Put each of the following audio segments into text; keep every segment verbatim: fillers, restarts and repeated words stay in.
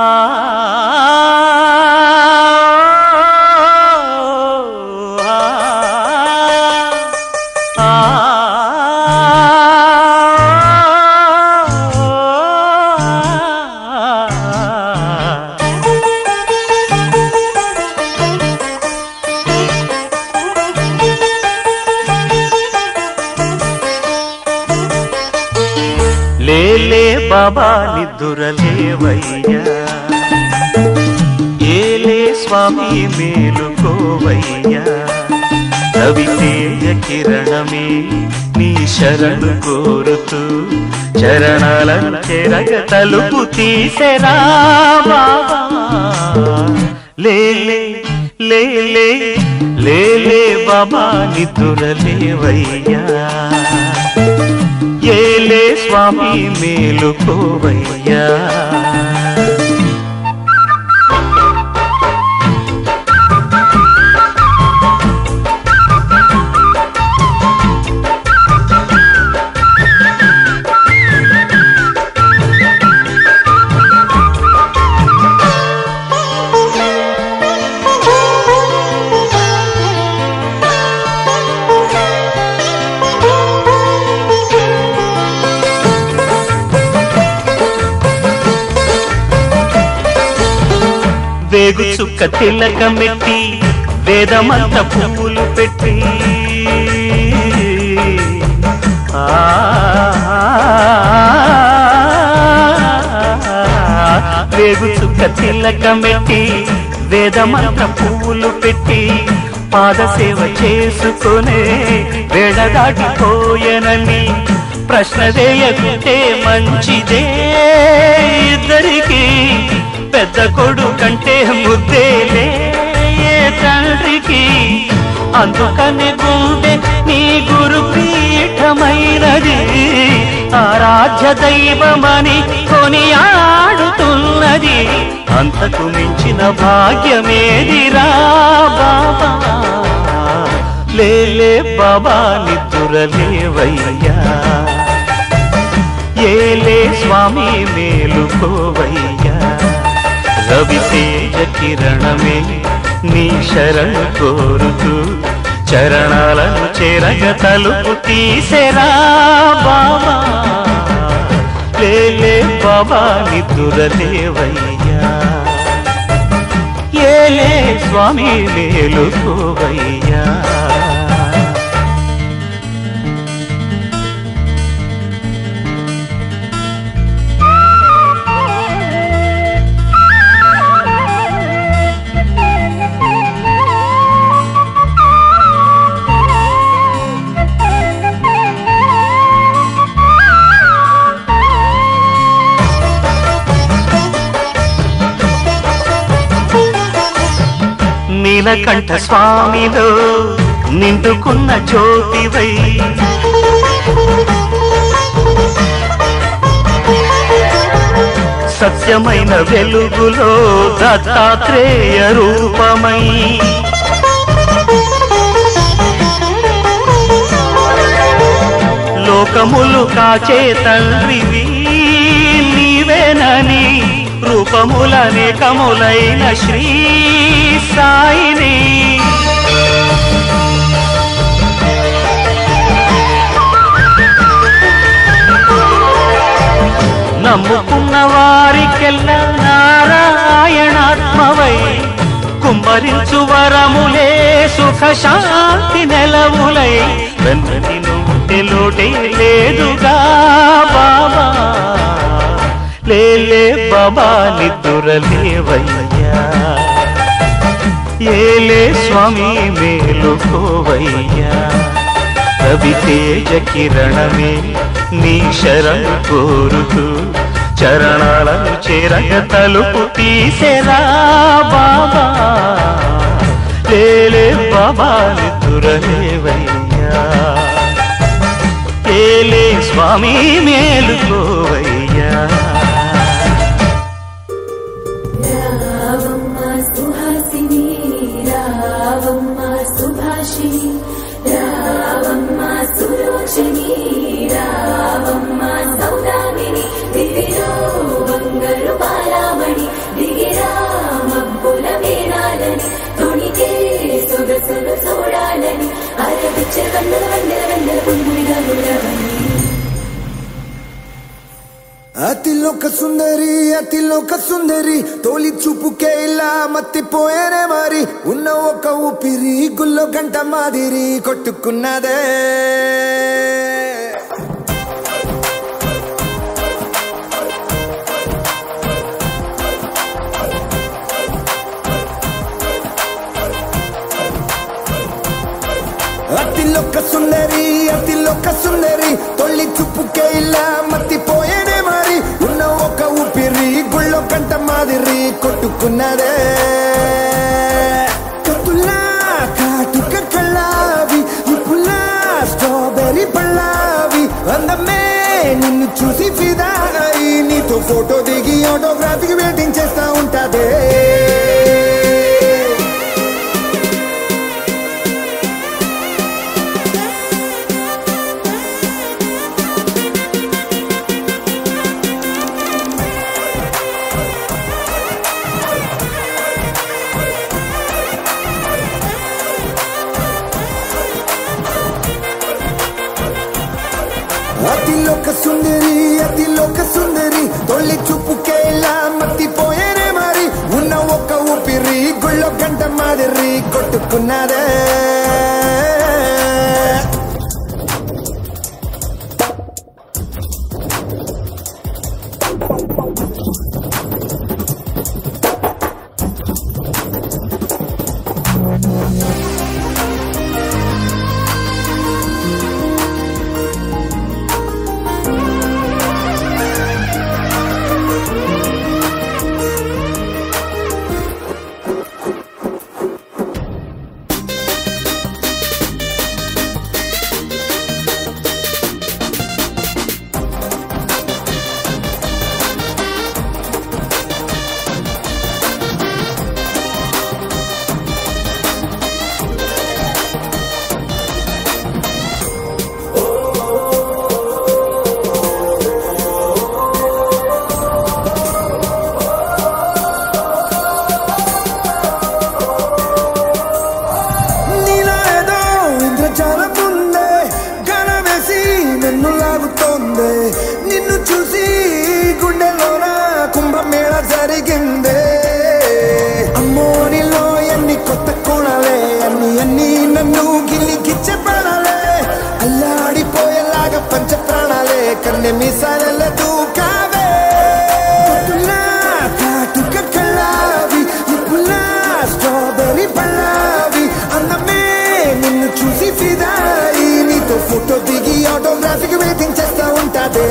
లేలే బాబా నిద్దురలేవయ్యా, ఏలే స్వామి మేలుకోవయ్యా, రవితేజ కిరణమే నీ శరణు కోరుతూ చరణాలను చెరగ తలుపు తీసెరా బాబా. లేలే లేలే లేలే బాబా నిద్దురలేవయ్యా, ఏలే స్వామి మేలుకోవయ్యా. వేగు చుక్క తిలకమెట్టి వేదమంత పువ్వులు పెట్టి వేగు చుక్క తిలకమెట్టి వేదమంత పువ్వులు పెట్టి పాదసేవ చేసుకునే వేడ దాటిపోయనని ప్రశ్న వేయకుంటే మంచిదే, ఇద్దరికి పెద్ద కొడు కంటే ముద్దేలే తండ్రికి. అందుకని గుండె నీ గురు పీఠమైనది, ఆరాధ్య దైవమని కొనియాడుతున్నది. అంతకు మించిన భాగ్యమేదిరా బాబా. లేలే బాబా నిద్దురలేవయ్యా, ఏలే స్వామి మేలుకోవయ్యా, రవితేజ కిరణమే నీ శరణు కోరుతూ చరణాలను చెరగ తలుపు తీసెరా బాబా. లేలే బాబా నిద్దురలేవయ్యా, ఏలే స్వామి మేలుకోవయ్యా. నీలకంఠ స్వామిలో నిండుకున్న జ్యోతివై, సత్యమైన వెలుగులో దత్తాత్రేయ రూపమై, లోకములు కాచే తండ్రివి నీవేనని రూపములనేకములైన శ్రీ సాయిని. నమ్ముకున్న వారికెల్లా నారాయణాత్మవై కుమ్మరించు వరములే సుఖ శాంతి నెలవులై, వెన్నని నుండి లోటే లేదుగా బాబా. లేలే బాబా నిద్దురలేవయ్యా, ఏలే స్వామి మేలుకోవయ్యా, రవితేజ కిరణమే నీ శరణు కోరుతూ చరణాలను చెరగ తలుపు తీసెరా బాబా. లేలే బాబా నిద్దురలేవయ్యా, ఏలే స్వామి మేలుకోవయ్యా. రావమ్మ సౌదామిని దివ్యలో బంగారు బాలామణి అతిలోక సుందరి అతిలోక సుందరి తోలి చూపుకే ఇలా మత్తిపోయేనే మరి ఉన్న ఒక ఊపిరి గుల్లో గంట మాదిరి కొట్టుకున్నదే అతిలోక సుందరి అతిలోక సుందరి తొలి చూపుకే ఇలా మత్తిపోయేనే మరి ఉన్న ఒక ఊపిరి గుళ్ళో కంట మాదిరి కొట్టుకున్నదే కత్తులా కాటుక కళ్ళావి ఇప్పులా స్ట్రాబెర్రీ పళ్ళావి అందమే నిన్ను చూసి ఫిదా అయి నీతో ఫోటో దిగి ఆటోగ్రాఫీకి వెయిటింగ్ చేస్తా ఉంటాదే అతిలోక సుందరి అతిలోక సుందరి తొలి చూపుకే ఇలా మత్తిపోయేనే మరి ఉన్న ఒక ఊపిరి గుళ్ళో గంట మాదిరి కొట్టుకున్నదే నిన్ను చూసి గుండెలోన కుంభమేళ జరిగిందే అమ్మో నీలో ఎన్ని కొత్త కోణాలే అన్ని అన్ని నన్ను గిల్లి గిచ్చే ప్రాణాలే అల్లాడిపోయేలాగా పంచ ప్రాణాలే కన్నె మీసాల దూకావే కాటుక కళ్ళావి ఇప్పులా స్ట్రాబెర్రీ పళ్ళావి అందమే నిన్ను చూసి ఫిదాయి నీతో ఫోటో దిగి ఆటోగ్రాఫీకి వెయిటింగ్ చేస్తా ఉంటాదే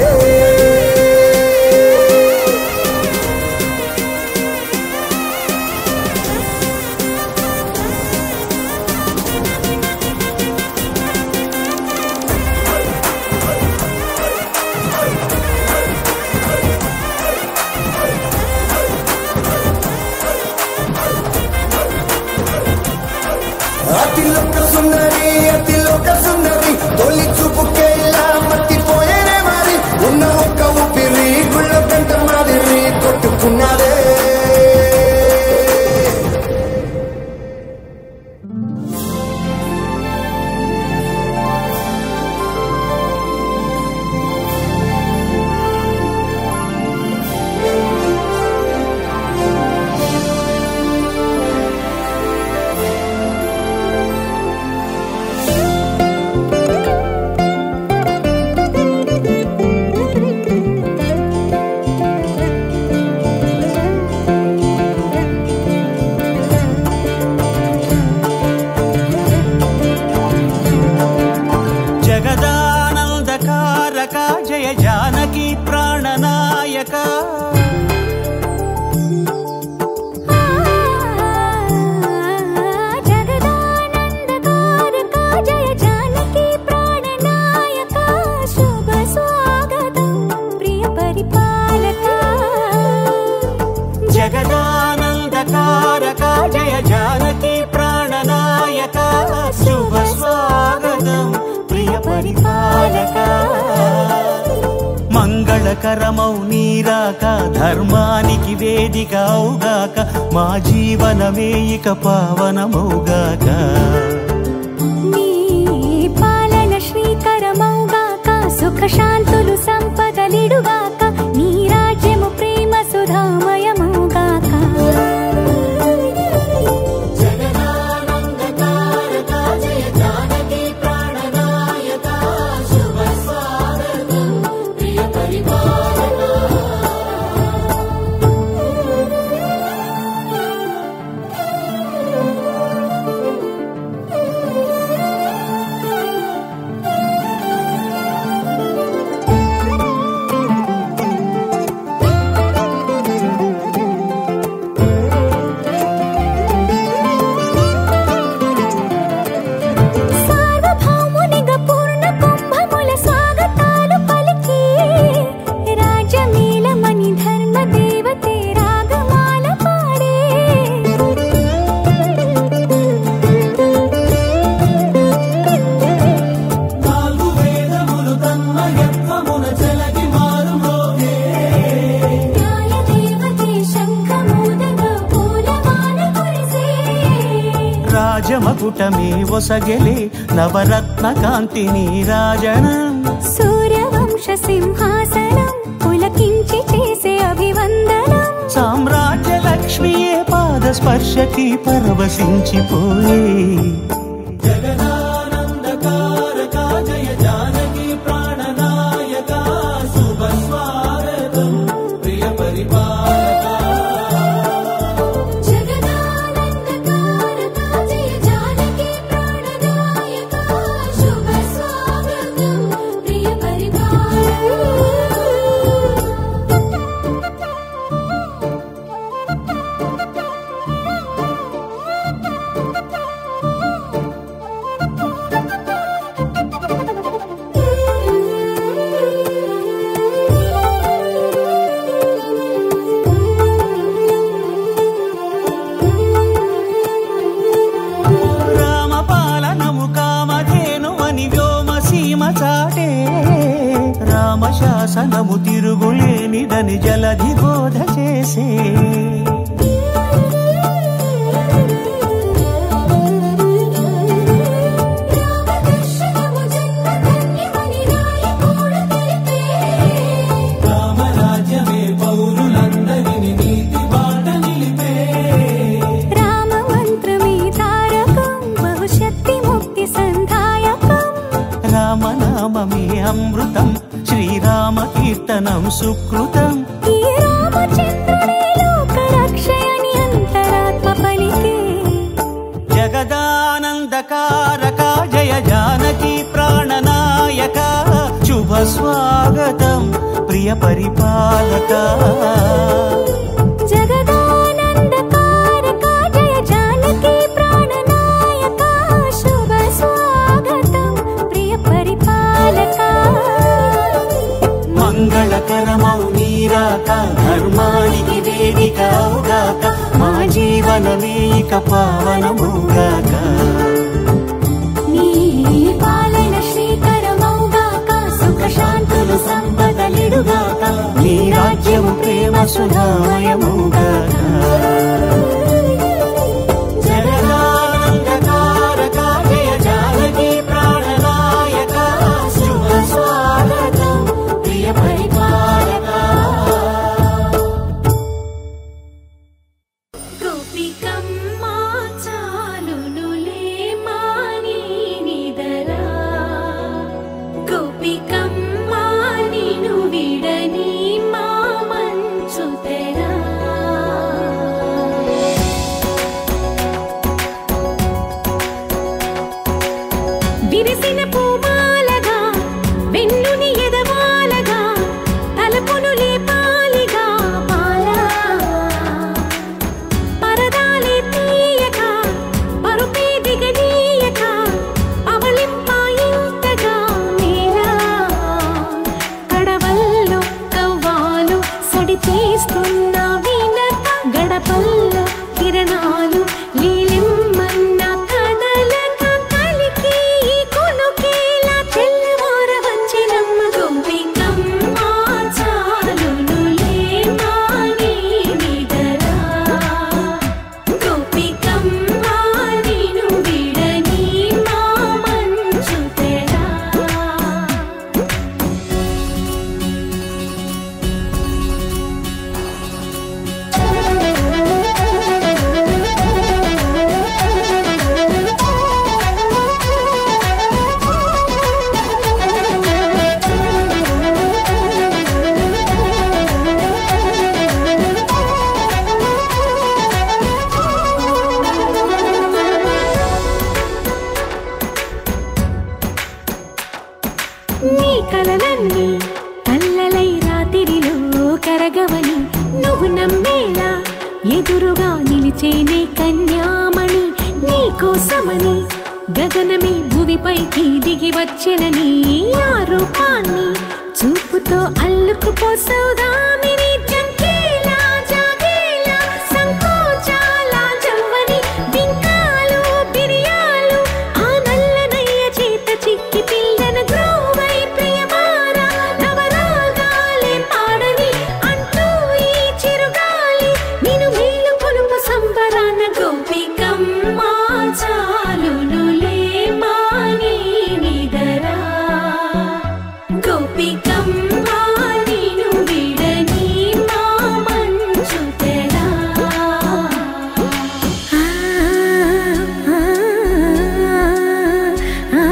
అతిలోక సుందరి అతిలోక సుందరి తొలి చూపుకే ఇలా మత్తిపోయేనే మరి ఉన్న ఒక ఊపిరి గుళ్ళో గంట మాదిరి కొట్టుకున్నదే జయ జానకి ప్రాణనాయక జగదానందకారక జయ జానకి ప్రాణనాయక శుభ స్వాగతం ప్రియ పరిపాలక జగదానందకారక జయ జానకి ప్రాణనాయక శుభ స్వాగతం ప్రియ పరిపాలక మంగళకరమౌ నీరాక ధర్మానికి వేదిక అవుగాక మా జీవనమే ఇక పావనమౌగాక నీ సుఖ శాంతులు సంపదలిడుగాక నీ రాజ్యము ప్రేమ సుధామయముగాక రాజమకుటమే ఒసగెలే నవరత్న కాంతి నీరాజనం సూర్యవంశ సింహాసనం పులకించి చేసే అభివందనం సామ్రాజ్య లక్ష్మియే పాద స్పర్శకి పరవశించిపోయే జగదానందకారక జయ జానకి ప్రాణనాయక శుభ స్వాగతం ప్రియ పరిపాలక రామశాసనము తిరుగులేనిదని జలధి బోధ చేసే రామరాజ్యమే పౌరులందరిని నీతి బాట నిలిపే రామ మంత్రమే తారకం బహుశక్తి ముక్తి సంధాయకం రామనామమే అమృతం శ్రీరామ కీర్తనం సుకృతం ఈ రామచంద్రుడే లోక రక్షయని అంతరాత్మ పలికే జగదానందకారక జయ జానకి ప్రాణనాయక శుభ స్వాగతం ప్రియ పరిపాలక జగదానందకారక జయ జానకి ప్రాణనాయక శుభ స్వాగతం ప్రియ పరిపాలక మంగళకరమౌ నీరాక ధర్మానికి వేదిక అవుగాక మా జీవనమే ఇక పావనముగాక నీ పాలన శ్రీకరమౌగాక సుఖ శాంతులు సంపదలిడుగాక నీ రాజ్యము ప్రేమ సుధామయముగాక జగదానందకారక జయ జానకి ప్రాణనాయక శుభ స్వాగతం ప్రియ పరిపాలక గోపికమ్మా చాలునులే మాని నిదరా గోపికమ్మా నిను విడని మా మంచు తెరా వచ్చేనే కన్యామణి నీకోసమని గగనమే భూమిపైకి దిగి వచ్చెనని ఆ రూపాన్ని చూపుతో అల్లుకుపోసౌదామిని జంకేలా జాగేలా సంకోచాల జవ్వని బింకాలు బిరియాలు ఆ నల్లనయ్య చేత చిక్కి పిల్లన గ్రోవై ప్రియమారా నవరాగాలే పాడని అంటూ ఈ చిరుగాలి నిన్ను మేలు కొలుపు సంబరాన గోపికమ్మ చాలునులే మాని నిదరా గోపికమ్మ నిన్ను విడని మా మంచు తెరా ఆ ఆ ఆ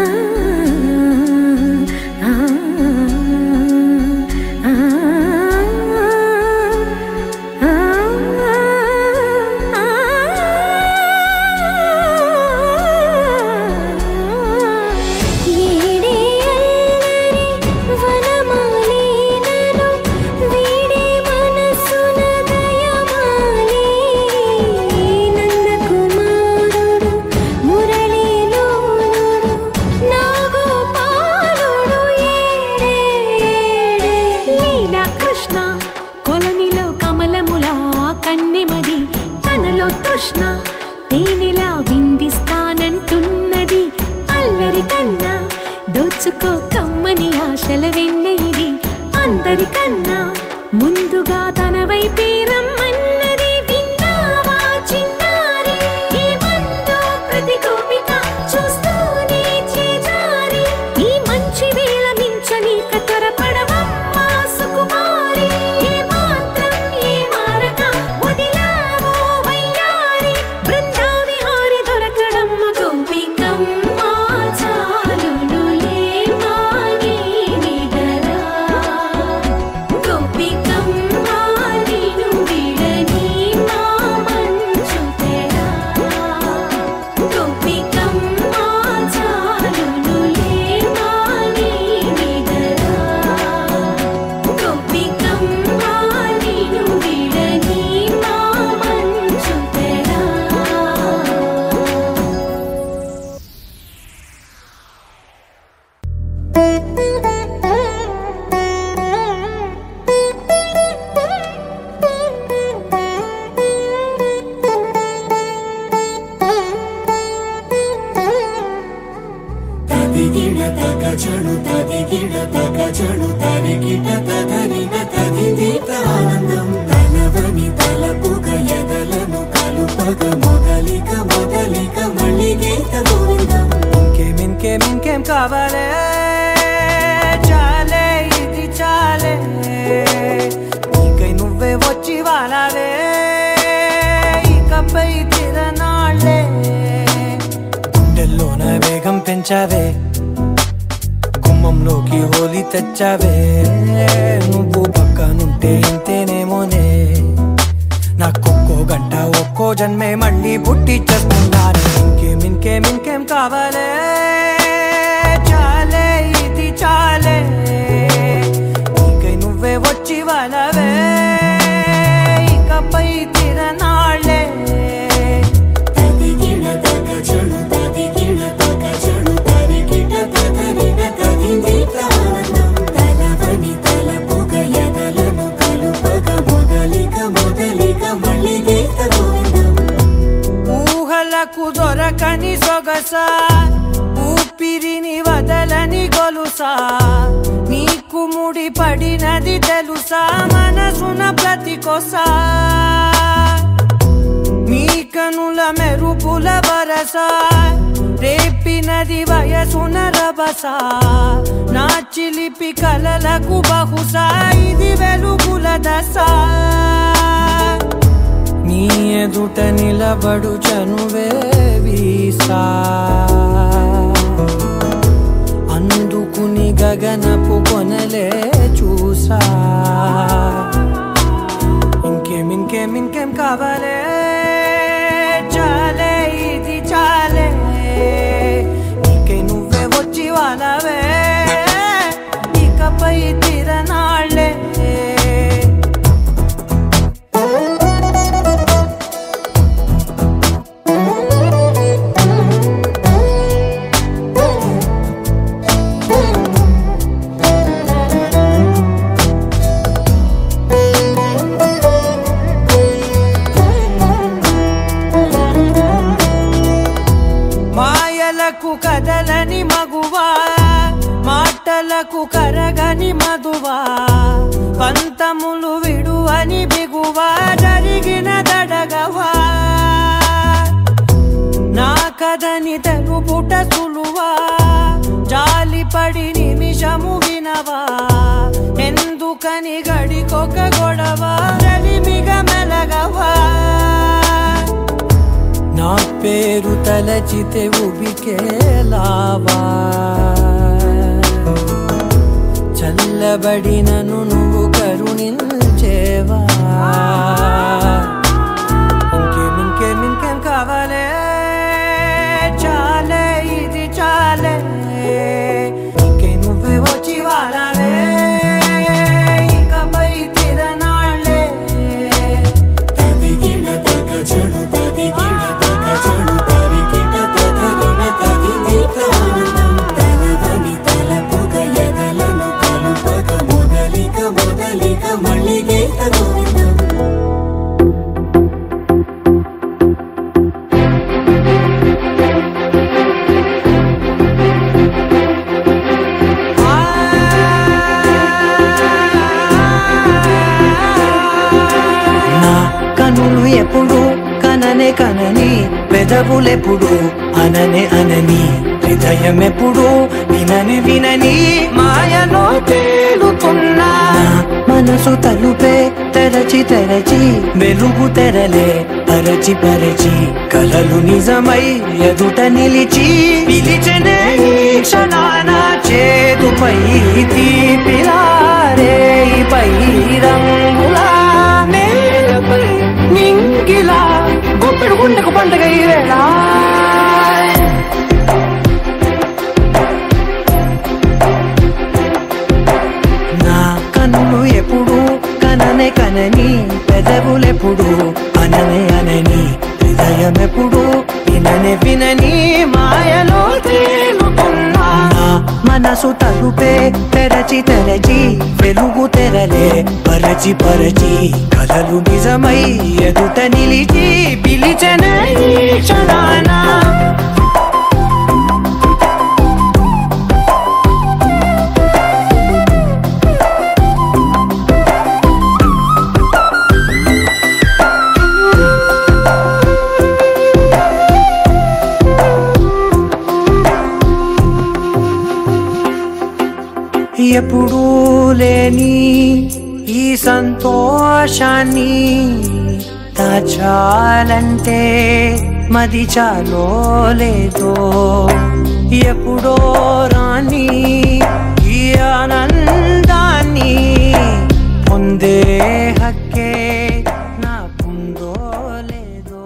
ఏడే అల్లరి వనమాలినను వీడే మనసున దయమాలి నందకుమారుడు మురళీలోలుడు నాగోపాలుడు ఏడే ఏడే లీలా కృష్ణ కొలనిలో కమలములా కన్నెమది తనలో తృష్ణ తేనెలా విందిస్తానంటున్నది అల్లరి కన్నా దోచుకో కమ్మని ఆశల వెన్నెయిది అందరికన్నా ముందుగా తన వైపే రమ్మన్నది విన్నావా చిన్నారి ఏమందో ప్రతి గోపిక చూస్తూనే చేజారి ఈ మంచి వేళ మించనీక త్వరపడవమ్మ సుకుమారి ఏ మాత్రం ఏ మారక వదిలావో వయ్యారి బృందావిహారి దొరకడమ్మ గోపికమ్మ చాలునులే మాని నిదరా గోపికమ్మ నిన్ను విడని మా మంచు తెరా గోపికమ్మ చాలునులే మాని నిదరా గోపికమ్మ నిన్ను విడని మా మంచు తెరా తదిగిడ తగచడు తదిగిడ తగచడు తరిగిట తదరిన తదిదీత ఆనందం తలవని తలపుగ ఎదలను కలుపగ మొదలిక మొదలిక మళ్ళీ గీత గోవిందం ఇంకేం ఇంకేం ఇంకేం కావాలే చాలే ఇది చాలే నీకై నువ్వే వచ్చి వాలావే ఇకపై తిరనాళ్ళే గుండెల్లోన వేగం పెంచావే గుమ్మంలోకి హోలీ తెచ్చావే నువ్వు పక్కనుంటే ఇంతేనేమోనే నాకొక్కో గంట ఒక్కో జన్మే మళ్ళీ పుట్టి చేస్తున్నాను ఇంకేం ఇంకేం ఇంకేం కావాలే చాలే ఇది చాలే నీకై నువ్వే వచ్చి వాళ్ళవే ఇకపై తిరనాళ్ళే తదిగిడ తగచడు తదిగిడ తగచడు తరిగిట తదరిన తదిదీత ఆనందం తలవని తలపుగ ఎదలను కలుపగ మొదలిక మొదలిక మళ్ళీ గీత గోవిందం ఊహలకు దొరకని సొగస ఊపిరిని వదలని గొలుసా నీకు ముడి పడినది తెలుసా మనసున ప్రతి కొసా నీ కనుల మెరుపుల వరస రేపినది వయసున రభస నా చిలిపి కలలకు బహుశా ఇది వెలుగుల దశ నీ ఎదుట నిలబడు చనువే వీసా అందుకుని గగనపు కొనలే చూసా ఇంకేం ఇంకేం ఇంకేం కావాలే చాలే ఇది చాలే నీకై నువ్వే వచ్చి వాళ్ళవే ఇకపై తిరనాళ్ళే మధువా పంతములు విడువని బిగువా జరిగిన దడగవా నా కదని తెలుపుట సులువా జాలిపడి నిమిషము వినవా ఎందుకని గడికొక గొడవ రవిమిగ మెలగవా నా పేరు తలచితే ఉబికేలావా చల్లబడినను నువ్వు కరుణించేవా ఇంకేం ఇంకేం ఇంకేం కావాలే చాలే ఇది చాలే ఇంకే నువ్వే వచ్చి వాడాలే ఇకపై తిరనాళ్ళే తదిగిన తగ చెడు తదిగిన తగ చెడు తరిగిన తదరిన తదింది ప్రాణం తలవని తలపుగ ఎదలను కలుపగ మొదలిక మొదలిక మళ్ళీ గీత గోవిందం కనులు ఎప్పుడు కననే కనని పెదవులెప్పుడు అననే అనని హృదయం ఎప్పుడు వినని వినని మాయలో తేలుతున్నా మనసు తలుపే తెరచి తెరచి వెలుగు తెరలే పరచి పరచి కలలు నిజమై ఎదుట నిలిచి పిలిచనే ఈ క్షణాన చేతుపై తీపిలారే పై రంగులా నేలపై నింగిలా గుప్పెడు గుండెకు పండగ ఈ వేళ నా కన్నులు ఎప్పుడు కననే కనని పెదవులెప్పుడు అననే అనని హృదయం ఎప్పుడు విననే వినని మాయలో తేలుతున్నా మనసు తలుపే తెరచి తెరచి వెలుగు తెరలే పరచి పరచి కలలు నిజమై ఎదుట నిలిచి పిలిచనే ఈ క్షణాన ఎప్పుడూ లేని ఈ సంతోషాన్ని దాచాలంటే మది చాలో లేదో ఎప్పుడో రాని ఈ ఆనందాన్ని పొందే హక్కే నాకుందో లేదో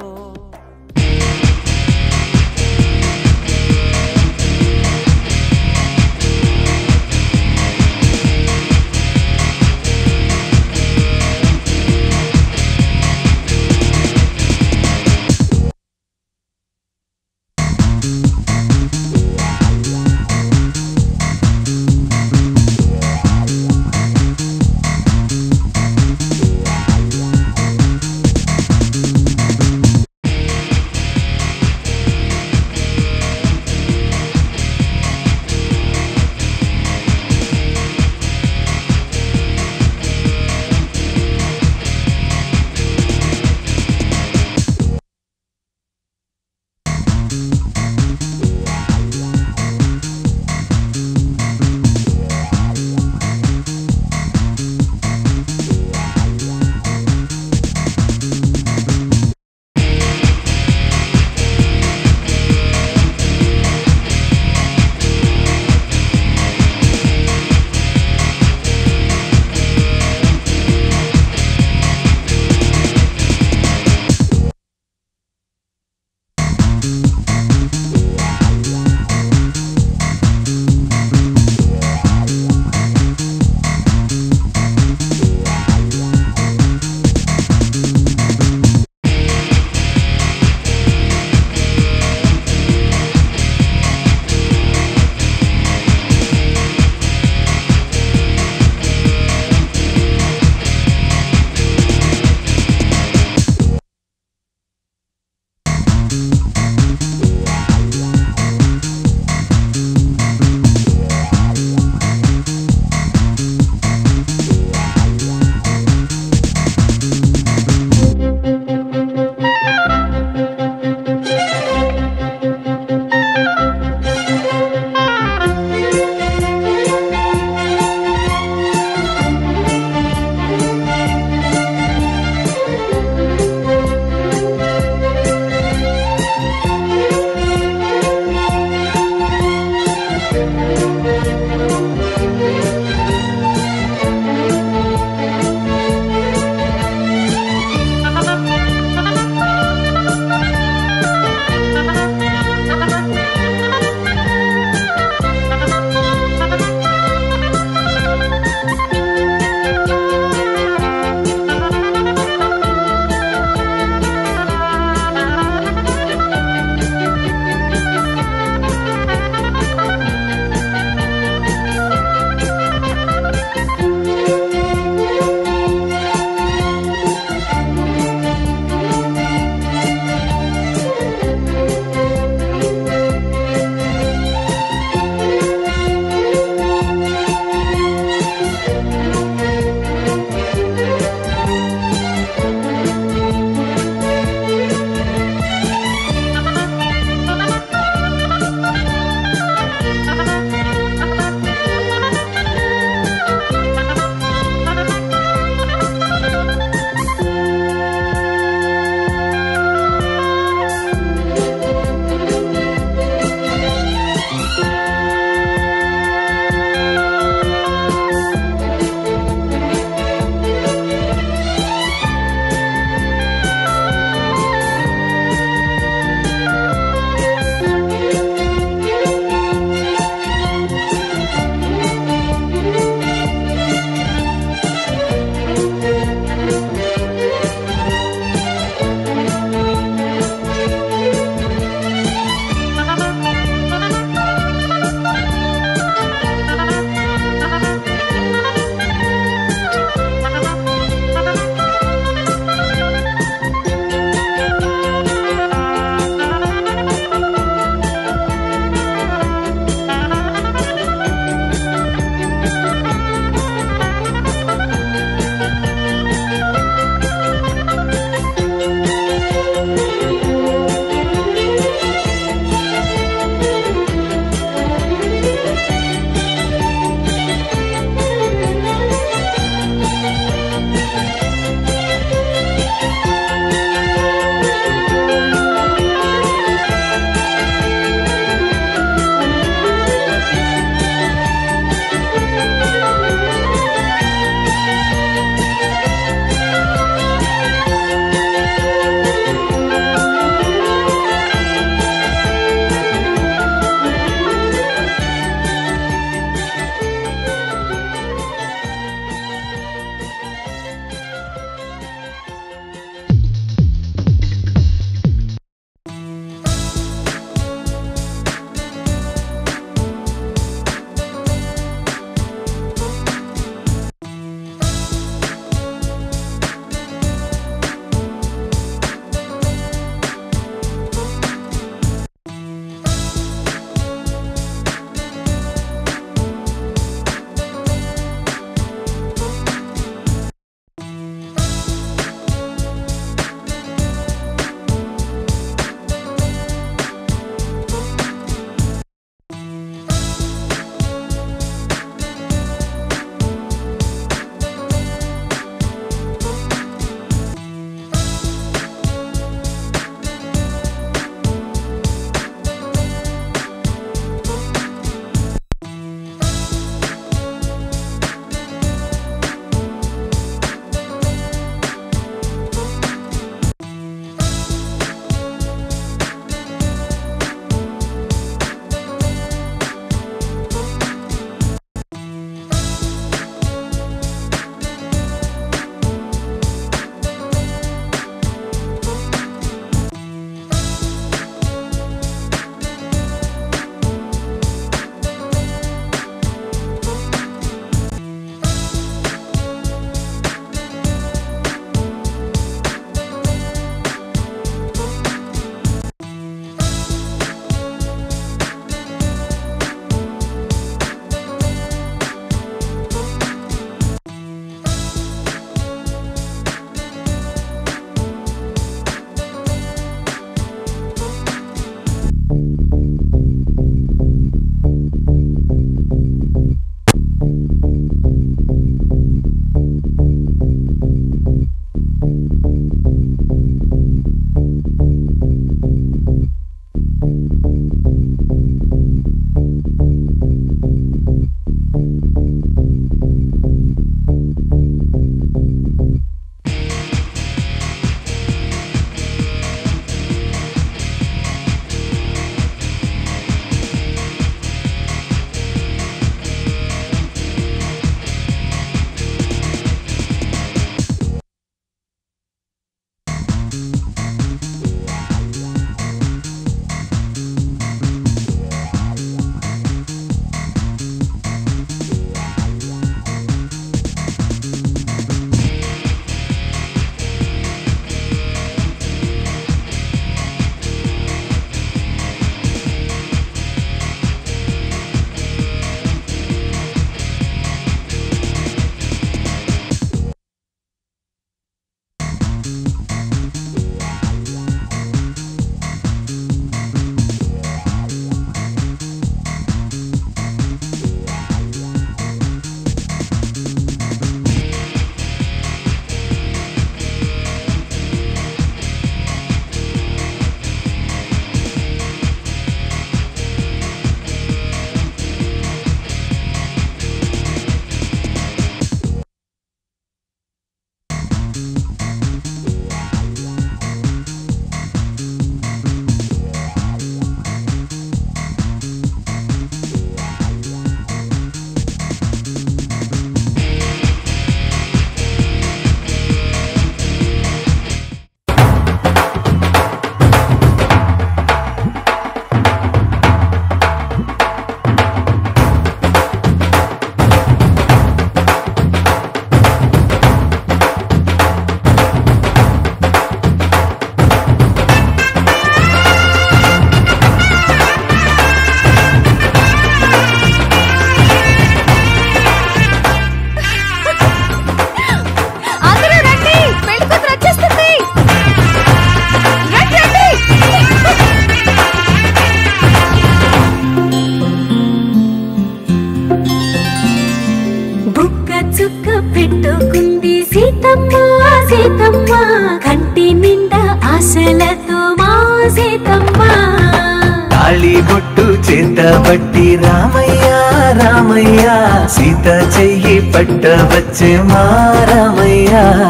చేతబట్టి రామయ్య రామయ్య సీత చెయ్యి పట్టవచ్చే మా రామయ్య.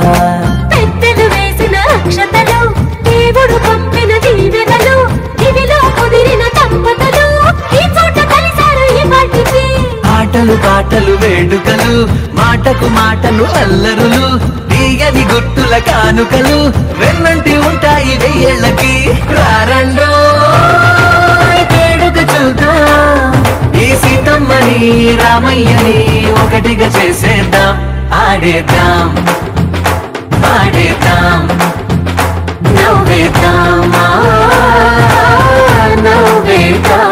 పెద్దలు వేసిన అక్షతలు దేవుడు పంపిన దీవెనలు ఇవిలో కుదిరిన దంపతులు ఈ చోట కలిసారు ఈ పాటికి. ఆటలు పాటలు వేడుకలు మాటకు మాటలు అల్లరులు తీయని గుట్టుల కానుకలు వెన్నంటి ఉంటాయి వెయ్యేళ్ళకి. రారండో వేడుక చూద్దాం ఈ సీతమ్మని రామయ్యని ఒకటిగా చేసేద్దాం. ఆడేద్దాం ఆడేద్దాం నవ్వేద్దాం నవ్వేద్దాం.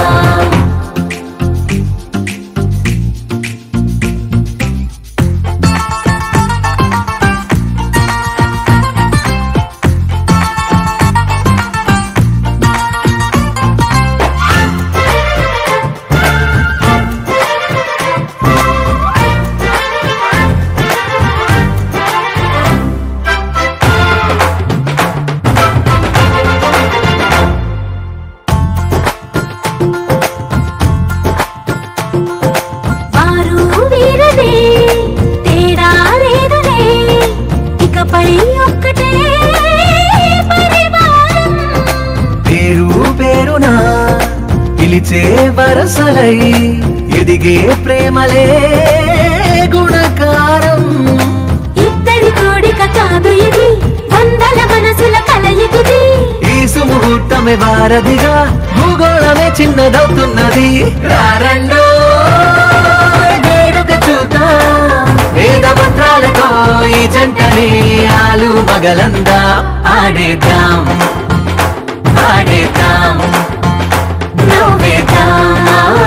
పిలిచే వరసలై ఎదిగే ప్రేమలే గుణకారం. ఇద్దరి కోడిక కాదు ఇది వందల మనసుల కలయికిది. ఈ సుముహూర్తమే వారధిగా భూగోళమే చిన్నదవుతున్నది. రారండో వేడుక చూద్దాం వేద మంత్రాలతో ఈ జంటని ఆలు మగలందా. ఆడేద్దాం ఆడేద్దాం నవ్వేద్దాం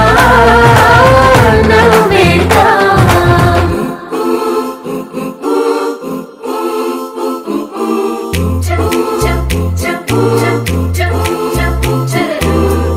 నవ్వేద్దాం. చ చ చ చ చ చ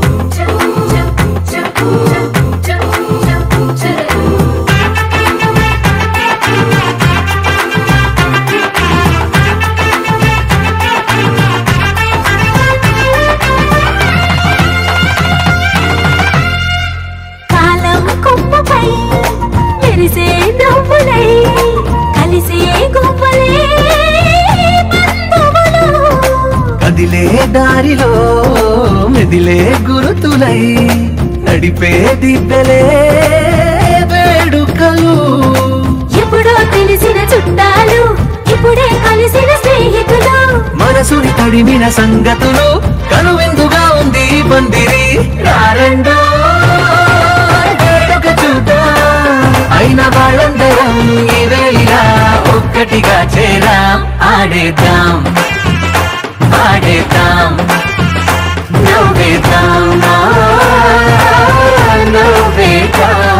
కదిలే గురుతులై నడిపే దిబ్బెలే వేడుకలు. ఎప్పుడో తెలిసిన చుట్టాలు ఇప్పుడే కలిసిన స్నేహితులు. మనసుని తడిమిన సంగతులు కనువిందుగా ఉంది పందిరి. రారండో వేడుక చూద్దాం అయిన వాళ్ళందరం ఈ వేళ ఒక్కటిగా చేరాం. ఆడేద్దాం ఆడేద్దాం నవ్వేద్దాం నవ్వేద్దాం.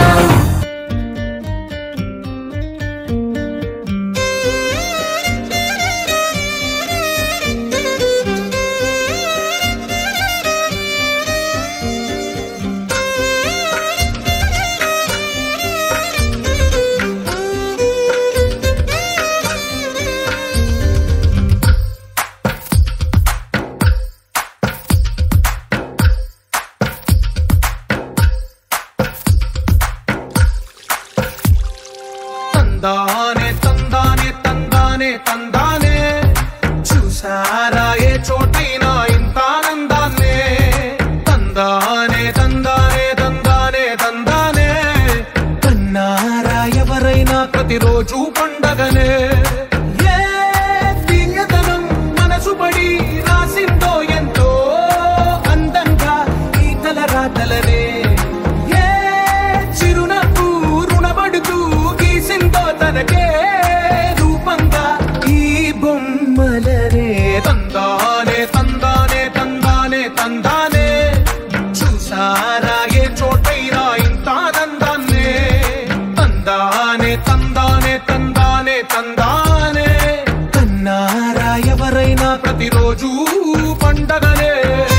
తందానే తందానే తందానే తందానే చూసారా ఏ చోటైనా ఇంత ఆనందాన్నే. తందానే తందానే తందానే తందానే కన్నారా ఎవరైనా ప్రతిరోజు పండగనే. ఏ తీయదనం మనసు పడి రాసిందో ఎంతో అందంగా ఈ తలరాతలనే. ఏ చిరునవ్వు రుణపడుతూ గీసిందో తనకే రూపంగా ఈ బొమ్మలనే. తందానే తందానే తందానే తందానే చూసారా ఏ చోటైనా ఇంత ఆనందాన్నే. తందానే తందానే తందానే తందానే కన్నారా ఎవరైనా ప్రతిరోజు పండగనే.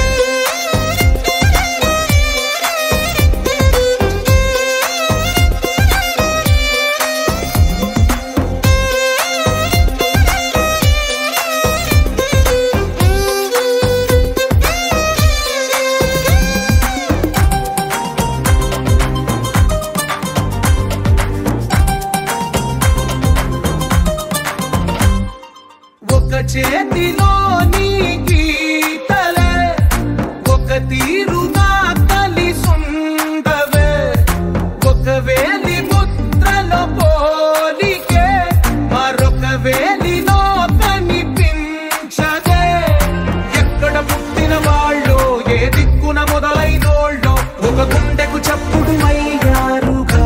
ఒక చేతిలో నీ గీతలే ఒక తీరుగా కలిసుండవే. ఒక వేలి ముద్రలో పోలికే మరొక వేలిలో కనిపించదే. ఎక్కడ పుట్టిన వాళ్ళు ఏ దిక్కున మొదలైనోళ్ళో ఒక గుండెకు చప్పుడు అయ్యారుగా.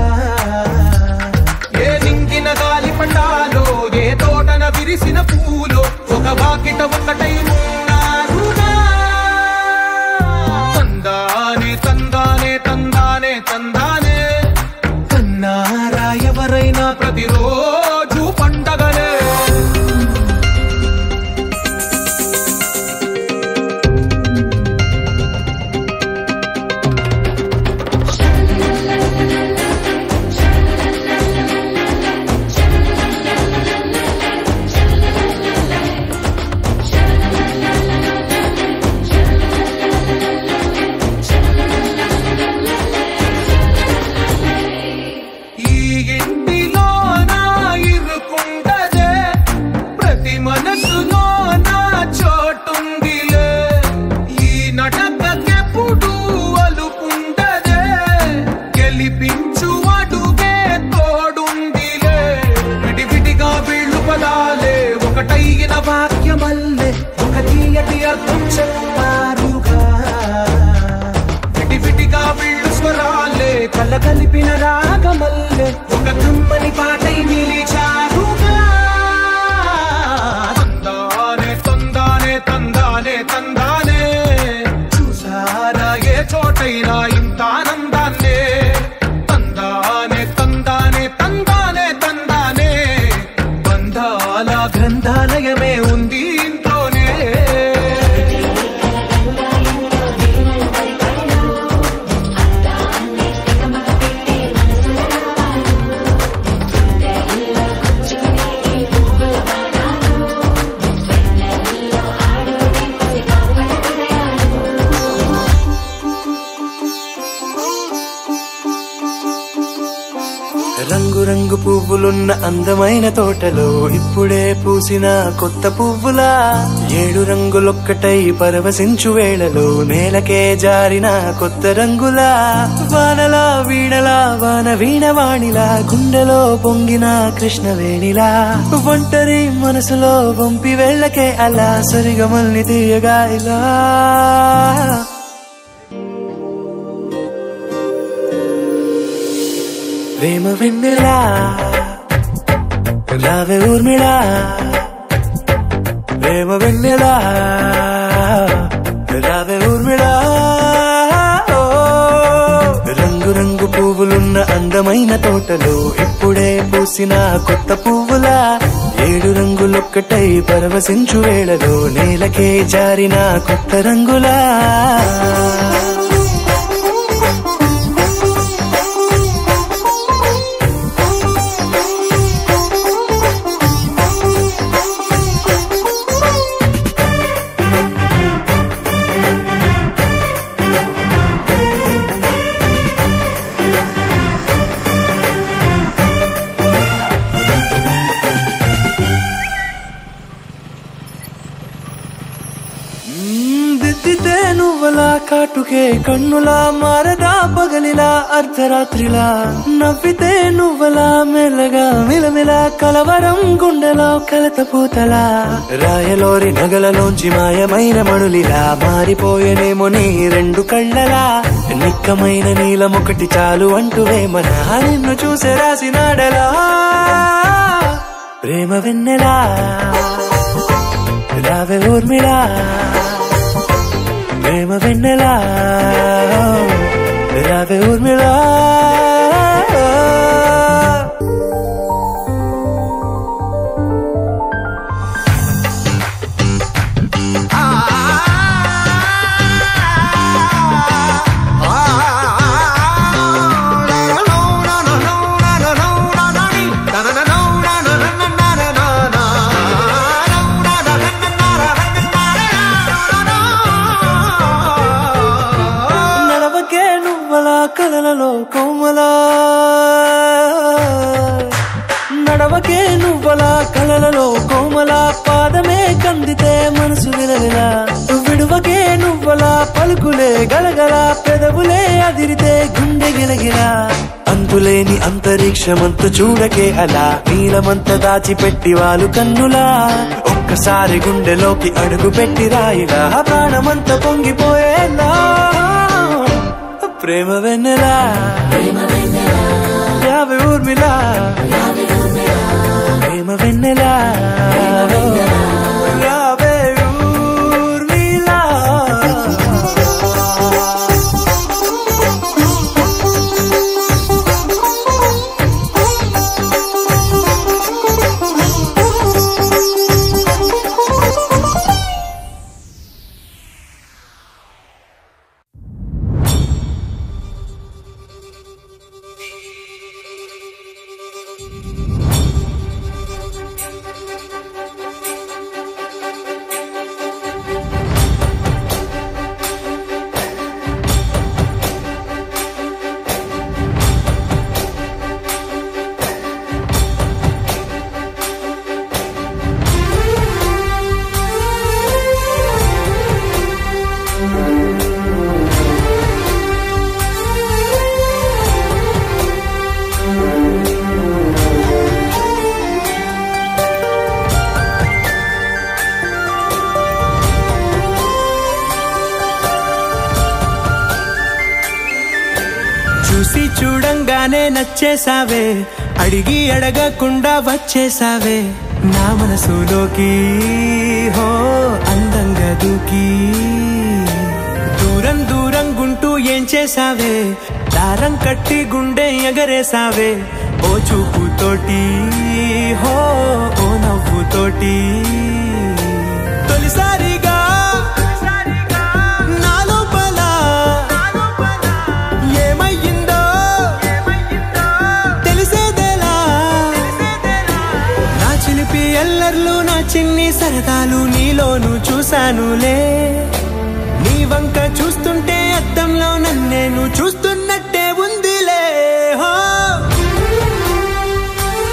ఏ నింగిన గాలి పండాలో ఏ తోటన విరిసిన పూలో ఒక వాకిట ఒకటై ఉన్నారుగా. తందానే తందానే తందానే తందానే కన్నారా ఎవరైనా ప్రతిరోజు పండగలే. ఈ ఇంటిలో నా ఇరుకుండదే ప్రతి మనసులో నా చోటుందిలే. ఈ నటకెప్పుడు అలుపుండదే గెలిపించు అడుగే తోడుందిలే. విడివిడిగా వీళ్ళు పదాలే ఒకటైన వాక్యమల్లే ఒక తీయటి అర్థం చెప్పారుగా. విడివిడిగా వీళ్ళు స్వరాలే కల కలిపిన రాగమల్లే ఒక కమ్మని పాటై నిలిచారుగా. తందానే తందానే తందానే తందానే చూసారా ఏ చోటైనా ఇంత ఆనందాన్నే. తందానే తందానే తందానే తందానే బంధాల గ్రంథాలయమే ఉంది ఇంట్లోనే. పువ్వులున్న అందమైన తోటలో ఇప్పుడే పూసిన కొత్త పువ్వులా ఏడు రంగులొక్కటై పరవశించు వేళలో నేలకే జారిన కొత్త రంగులా వానలా వీణలా వాన వీణవాణిలా గుండెలో పొంగిన కృష్ణవేణిలా ఒంటరి మనసులో వంపి వెళ్ళకే అలా సరిగమల్ని తీయగా ఇలా ప్రేమ వెన్నెలా రావే ఊర్మిళా ప్రేమ వెన్నెలా రావే ఊర్మిళా రంగు రంగు పువ్వులున్న అందమైన తోటలో ఇప్పుడే పూసిన కొత్త పువ్వులా ఏడు రంగులొక్కటై పరవశించు వేళలో నేలకే జారిన కొత్త రంగులా నువ్వలా కాటుకే కన్నులా మారదా పగలిలా అర్ధరాత్రిలా నవ్వితే నువ్వలా మెల్లగా మిలమిలా కలవరం గుండెలో కలతపూతలా రాయలోరి నగలలోంచి మాయమైన మణులిలా మారిపోయేనేమో నీ రెండు కళ్ళలా నిక్కమైన నీలమొకటి చాలు అంటూ వేమన నిన్ను చూసే రాసినాడలా ప్రేమ వెన్నెలా రావే ఊర్మిళా ప్రేమ వెన్నెలా రావే ఊర్మిళా కలలలో కోమలా నడవకే నువ్వలా కలలలో కోమలా పాదమే కందితే మనసు విలవిలా విడువకే నువ్వలా పలుకులే గలగల పెదవులే అదిరితే గుండె గిలగిలా అంతులేని అంతరిక్షమంత చూడకే అలా నీలమంత దాచిపెట్టి వాళ్ళు కన్నులా ఒక్కసారి గుండెలోకి అడుగు పెట్టి రాయిలా ప్రాణమంత పొంగిపోయేలా ప్రేమ వెన్నెలా రావే ఊర్మిళా ప్రేమ వెన్నెలా రావే ఊర్మిళా చూసి చూడంగానే నచ్చేసావే అడిగి అడగకుండా వచ్చేసావే నా మనసులోకి హో అందంగా దూకి దూరం దూరం గుంటూ ఏం చేసావే దారం కట్టి గుండె ఎగరేసావే ఓ చూపుతోటి హో ఓ నవ్వుతోటి తొలిసారిగా ఎల్లర్లు నా చిన్ని సరదాలు నీలోను చూశానులే నీ వంక చూస్తుంటే అద్దంలో నన్నేను చూస్తున్నట్టే ఉందిలే హో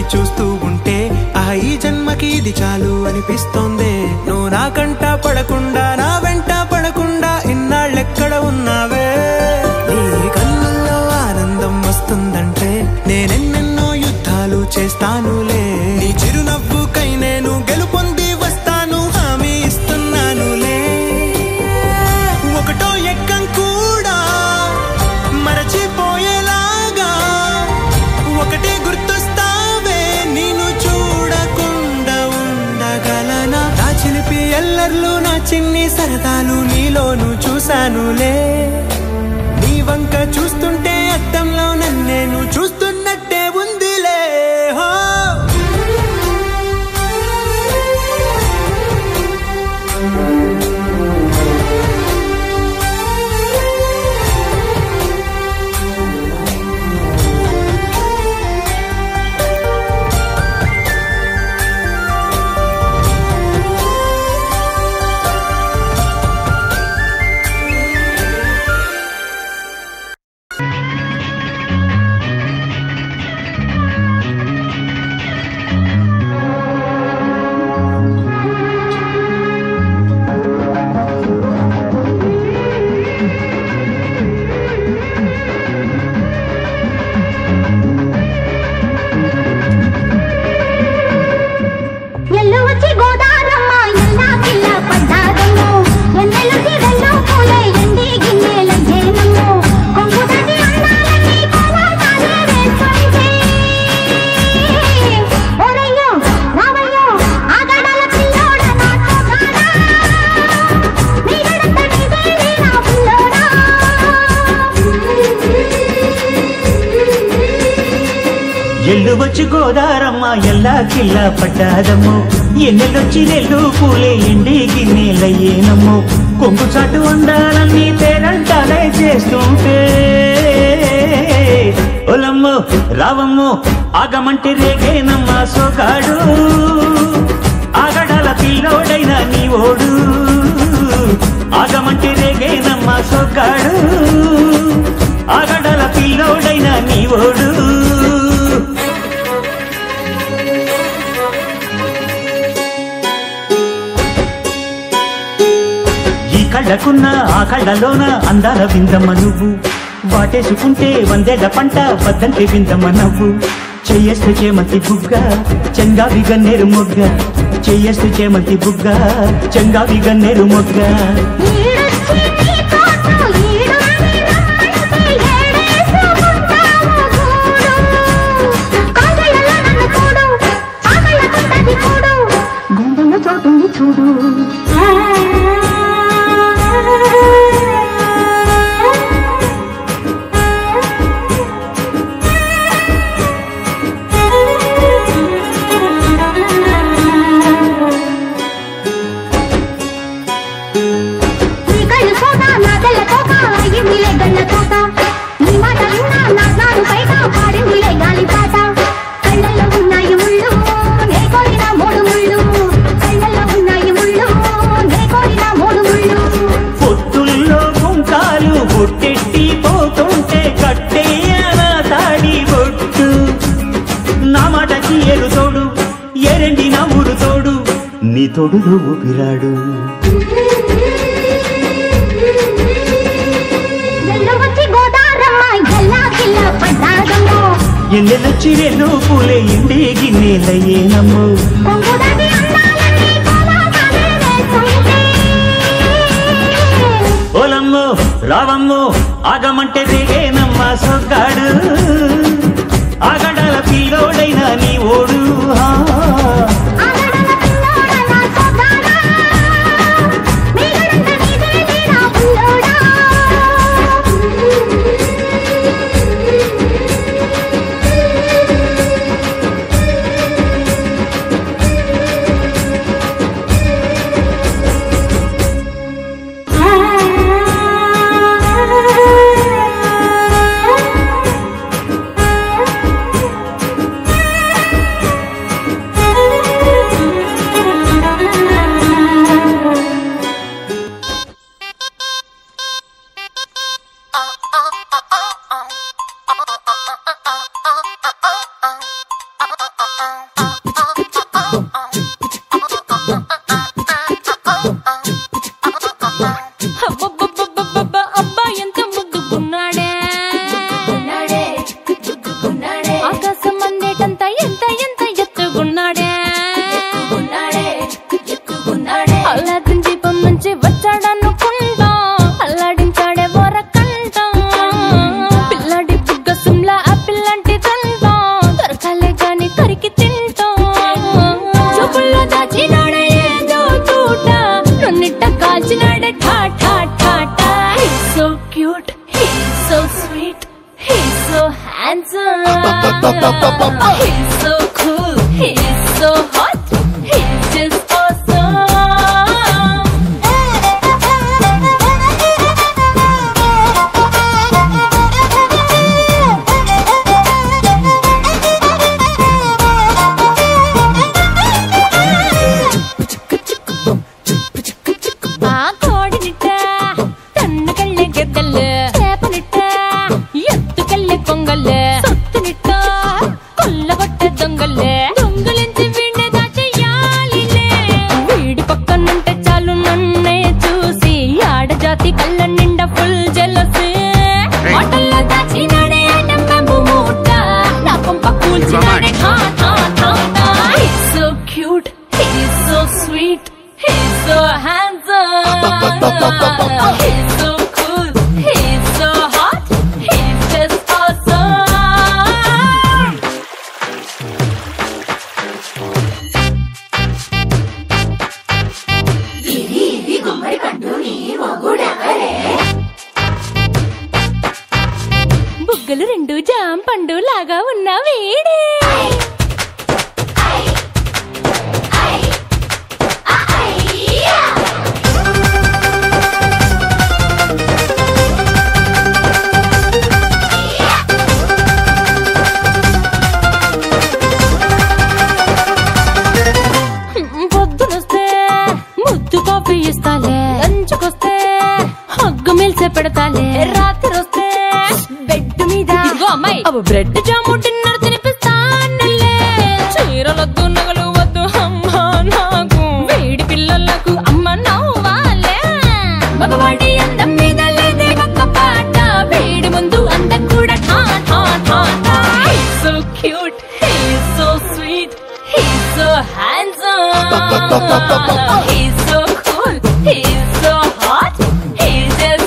చూస్తూ ఉంటే ఆ ఈ జన్మకి ఇది చాలు అనిపిస్తోంది. నువ్వు నా కంట పడకుండా నా వెంట పడకుండా ఇన్నాళ్ళెక్కడ ఉన్నావే? నీ కళ్ళల్లో ఆనందం వస్తుందంటే నేనెన్నెన్నో యుద్ధాలు చేస్తానులే. నీ చిరునవ్వుకై నేను గెలుపొంది వస్తాను, హామీ ఇస్తున్నానులే. ఒకటో ఎక్కం కూడా మరచిపోయేలాగా ఒకటే గుర్తొస్తావే, నేను చూడకుండా ఉండగలనా? నా చిలిపి ఎల్లర్లు నా చిన్ని సరదాలు నీలోను చూశానులే. నీ వంక చూస్తుంటే అద్దంలో నన్నేను చూస్తున్నట్టే ఉందిలే. హో ఎల్లువచ్చి గోదారమ్మ ఎల్లా కిల్లా పడ్డాదమ్మో, ఎన్నెలొచ్చి నెల్లు పూలే ఎండి గిన్నెలయ్యేనమ్మో. కొంగు చాటు అందాలన్నీ తేరంటాలే చేస్తుంటే ఒలమ్మో రావమ్మో ఆగమంటే రేగేనమ్మ సోగాడు. ఆగడాల పిల్లోడైన నీ ఓడు, ఆగమంటే రేగేనమ్మ సోగాడు. ఆగడాల పిల్లోడైన నీ ఓడు. కళ్ళకున్న ఆ కళ్ళలోన అందాల విందమ్మ నువ్వు, వాటేసుకుంటే వందేళ్ల పంట వద్దంటే విందమ్మ నవ్వు. చెయ్యేస్తు చేమంతి బుగ్గ చెంగావి గన్నేరు మొగ్గ, చెయ్యేస్తు చేమంతి బుగ్గ చెంగావి గన్నేరు మొగ్గ. చోటుంది చూడు నీ తోడులో ఊపిరాడు. ఎన్నెలొచ్చి ఎన్నో పూలే ఎండి గిన్నెలయ్యేనమ్మో. ఓలమ్మో రావమ్మో ఆగమంటే దిగేనమ్మ సొగ్గాడు. ఆగడాల పిల్లోడైన నీ ఓడు. cute, he's so sweet, he's so handsome. He's so cool, he's so hot, he's just awesome. He's so cool, he's so hot, he's just awesome. Didi idi gummari pandu nee mogudavare. Buggalu rendu jam pandu laga unna veede. పెడతాలే రాత్రి వస్తే bed మీద ఇదిగో అమ్మాయి అవి bread జాము dinner తినిపిస్తానులే చీరలొద్దు నగలు వద్దు అమ్మా నాకు వేడి పిల్లలకు అమ్మ నవ్వాలే మగవాడి అందం మీద లేదే ఒక్క పాట వేడి ముందు అందం కూడా ఠా ఠా ఠా ఠా. He's so cute, he's so sweet, he's so handsome. He's so cool, he's so hot, he's just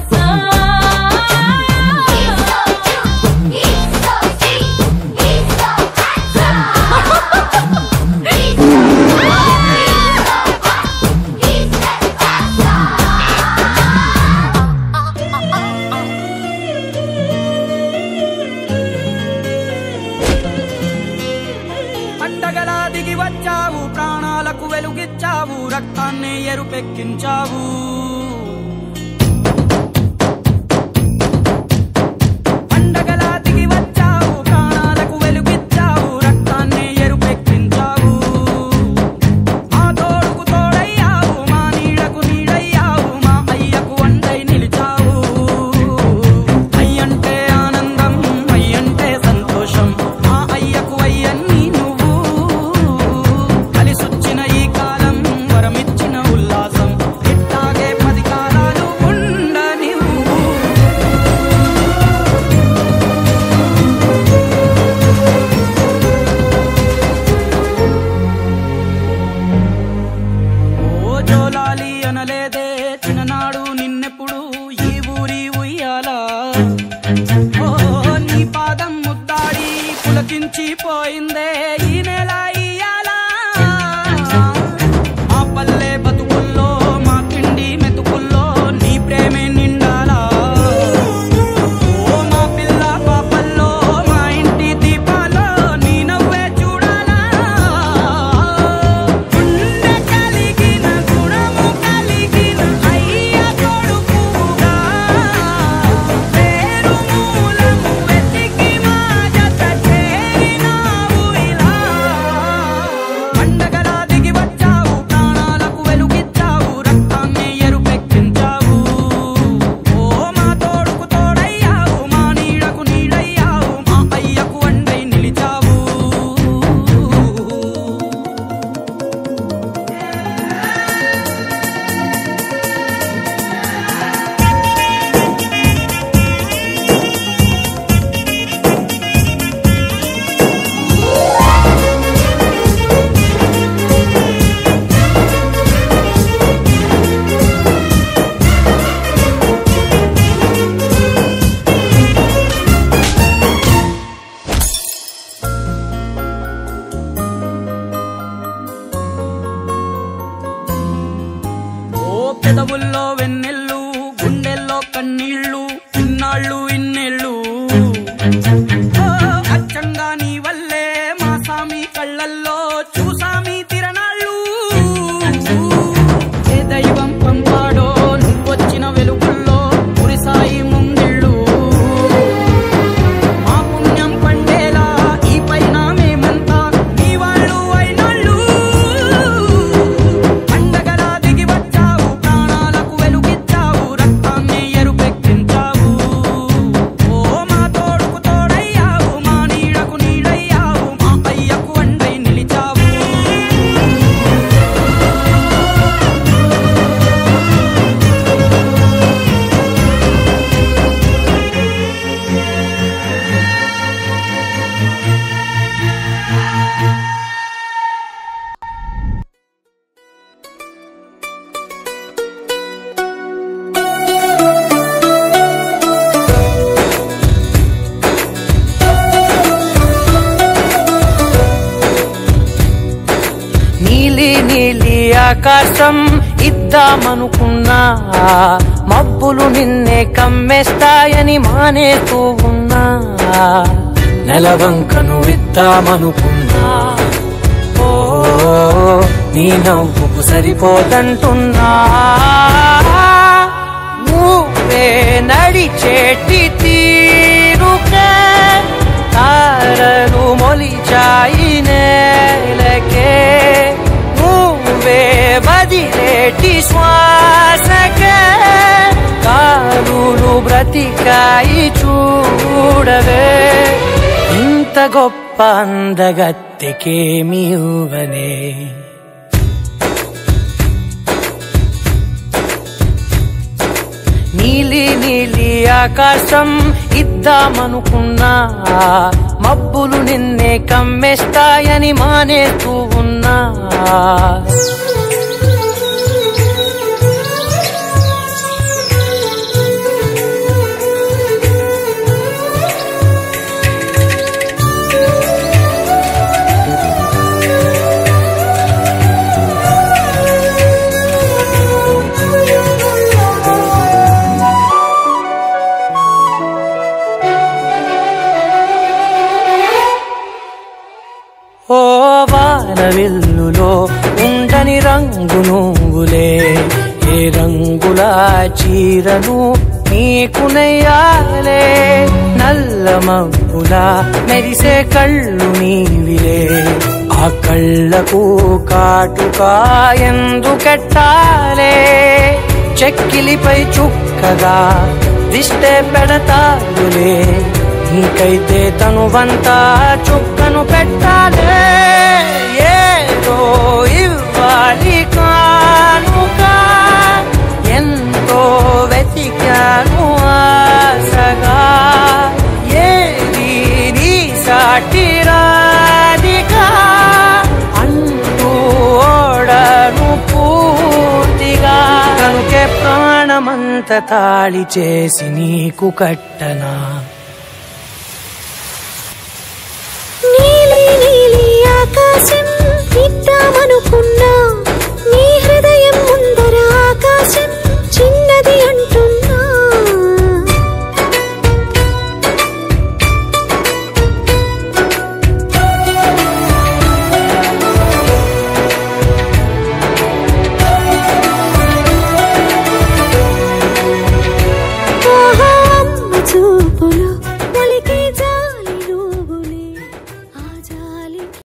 రక్తాన్ని ఎరుపెక్కించావు పండగలా దిగి వచ్చావు ప్రాణాలకు వెలుగిచ్చావు రక్తాన్ని ఎరుపెక్కించావు మా తోడుకు తోడయ్యావు మా నీడకు నీడయ్యావు మా అయ్యకు అండై నిలిచావు అయ్యంటే ఆనందం అయ్యంటే సంతోషం మా అయ్యకు అయ్యన్ని నువ్వు కలిసొచ్చిన ఈ కాలం వరమిచ్చిన ఉల్లాసం ఇట్లాగే పది కాలాలు ఉండనివ్వు. ఓ జోలాలి అనలేదే చిన్ననాడు నిన్నెప్పుడు ఈ ఊరి ఉయ్యాలా ఓ నీ పాదం ముద్దాడి పులకించి పోయిందే ఈ నెల ఇయ్యాలా మా పల్లె బతుకుల్లో మా కిండి మెతుకుల్లో నీ ప్రేమే నిండాలా ఓ మా పిల్ల పాపల్లో మా ఇంటి దీపాల్లో నీ నవ్వే చూడాలా గుండె కలిగిన గుణము కలిగిన అయ్య కొడుకుగా పేరు మూలము వెతికి మా జత చేరినావు ఇలా ఇన్నాళ్ళు ఇన్నాళ్ళు ఇన్నేళ్ళు ఓ, అచ్చంగా నీ వల్లే మా సామి కళ్ళల్లో చూసామి తిరణాళ్ళు ఏ దైవం పంపాడో నువ్వొచ్చిన వెలుగుల్లో పురిసాయి ముంగిళ్ళు మా పుణ్యం పండేలా ఈ పైన మేమంతా నీ వాళ్ళు అయినాళ్ళు పండగలా దిగి వచ్చావు ప్రాణాలకు వెలుగిచ్చావు రక్తాన్ని ఎరుపెక్కించావు ఓ మా తోడుకు తోడయ్యావు మా నీడకు నీడయ్యావు మా అయ్యకు అండై నిలిచావు నీలి నీలి ఆకాశం ఇద్దామనుకున్నా మబ్బులు నిన్నే కమ్మేస్తాయని మానేస్తూ ఉన్నా నెలవంకను ఇద్దామనుకున్నా ఓ నీ నవ్వుకు సరిపోదంటున్నా నువ్వే నడిచేటి తీరుకే తారలు మొలిచాయి నేలకే నువ్వే వదిలేటి శ్వాసకే కాలులు బ్రతికాయి చూడవే ఇంత గొప్ప అందగత్తెకేమి ఇవ్వనే నీలి నీలి ఆకాశం ఇద్దామనుకున్నా మబ్బులు నిన్నే కమ్మేస్తాయని మానేస్తూ ఉన్నా ఓ వానవిల్లులో ఉండని రంగు నువ్వులే ఏ రంగుల చీరను నీకు నెయ్యాలే నల్ల మబ్బులా మెరిసే కళ్ళు నీవిలే ఆ కళ్ళకు కాటుకా ఎందుకెట్టాలే చెక్కిలిపై చుక్కగా దిష్టే పెడతాడులే నీకైతే తనువంతా చుక్కను పెట్టాలే ఏదో ఇవ్వాలి కానుక ఎంతో వెతికాను ఆశగా ఏది నీ సాటి రాధికా అంటూ ఓడను పూర్తిగా కనుకే ప్రాణమంత తాళి చేసి నీకు కట్టనా నీలి నీలి ఆకాశం ఇద్దామనుకున్నా